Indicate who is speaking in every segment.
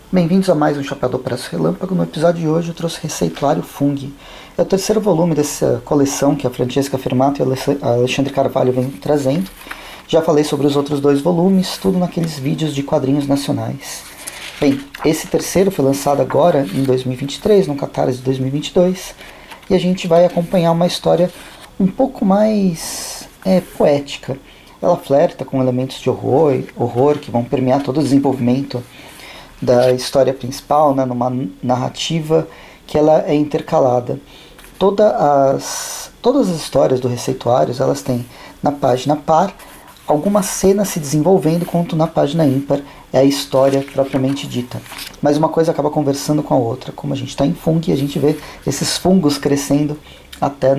Speaker 1: Bem-vindos a mais um Chapéu do Operaço Relâmpago. No episódio de hoje eu trouxe Receituário Fung. É o terceiro volume dessa coleção que a Francesca Fermato e a Alexandre Carvalho vêm trazendo. Já falei sobre os outros dois volumes, tudo naqueles vídeos de quadrinhos nacionais. Bem, esse terceiro foi lançado agora em 2023, no Catarse de 2022, e a gente vai acompanhar uma história um pouco mais poética. Ela flerta com elementos de horror que vão permear todo o desenvolvimento da história principal, né, numa narrativa que ela é intercalada. Todas as histórias do Receituários, elas têm na página par alguma cena se desenvolvendo, enquanto na página ímpar é a história propriamente dita. Mas uma coisa acaba conversando com a outra. Como a gente está em Fung, a gente vê esses fungos crescendo até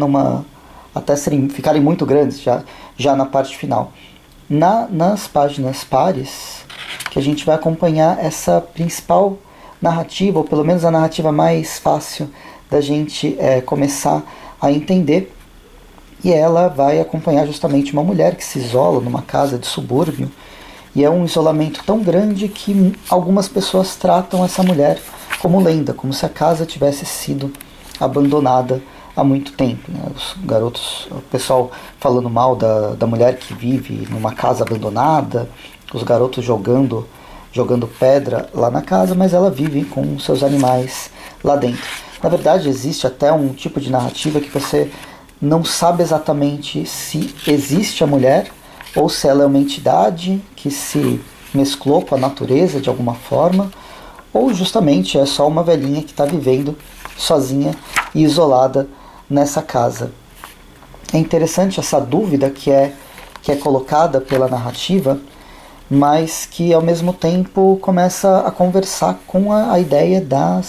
Speaker 1: ficarem muito grandes já na parte final. Nas páginas pares, que a gente vai acompanhar essa principal narrativa, ou pelo menos a narrativa mais fácil da gente começar a entender. E ela vai acompanhar justamente uma mulher que se isola numa casa de subúrbio, e é um isolamento tão grande que algumas pessoas tratam essa mulher como lenda, como se a casa tivesse sido abandonada há muito tempo, né? Os garotos, o pessoal falando mal da mulher que vive numa casa abandonada, os garotos jogando pedra lá na casa, mas ela vive com seus animais lá dentro. Na verdade, existe até um tipo de narrativa que você não sabe exatamente se existe a mulher ou se ela é uma entidade que se mesclou com a natureza de alguma forma, ou justamente é só uma velhinha que está vivendo sozinha e isolada nessa casa. É interessante essa dúvida que é colocada pela narrativa, mas que ao mesmo tempo começa a conversar com a ideia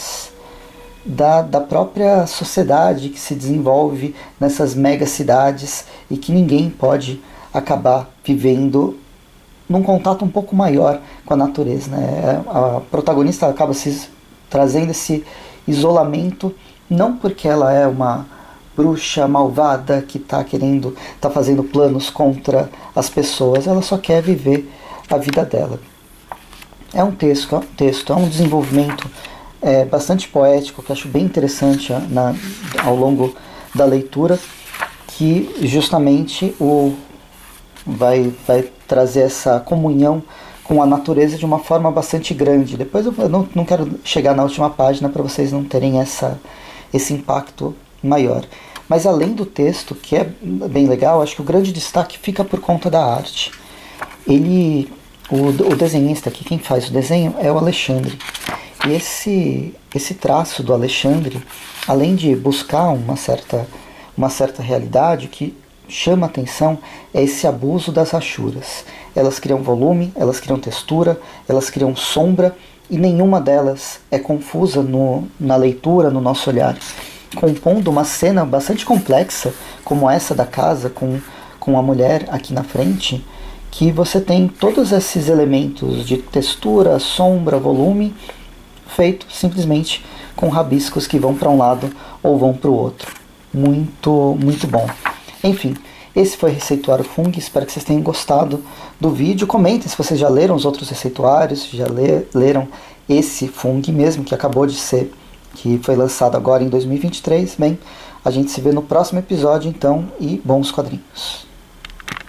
Speaker 1: da própria sociedade que se desenvolve nessas megacidades e que ninguém pode acabar vivendo num contato um pouco maior com a natureza, né? A protagonista acaba trazendo esse isolamento, não porque ela é uma bruxa malvada que está fazendo planos contra as pessoas, ela só quer viver a vida dela. É um texto, é um desenvolvimento bastante poético, que acho bem interessante ao longo da leitura, que justamente vai trazer essa comunhão com a natureza de uma forma bastante grande. Depois eu não quero chegar na última página para vocês não terem esse impacto maior. Mas além do texto, que é bem legal, acho que o grande destaque fica por conta da arte. O desenhista aqui, quem faz o desenho é o Alexandre. E esse traço do Alexandre, além de buscar uma certa realidade, que chama atenção é esse abuso das rachuras. Elas criam volume, elas criam textura, elas criam sombra, e nenhuma delas é confusa na leitura, no nosso olhar, compondo uma cena bastante complexa, como essa da casa, com a mulher aqui na frente, que você tem todos esses elementos de textura, sombra, volume, feito simplesmente com rabiscos que vão para um lado ou vão para o outro. Muito, muito bom. Enfim, esse foi Receituário Fung. Espero que vocês tenham gostado do vídeo. Comentem se vocês já leram os outros receituários, já leram esse Fung mesmo, que acabou de ser, que foi lançado agora em 2023. Bem, a gente se vê no próximo episódio então, e bons quadrinhos.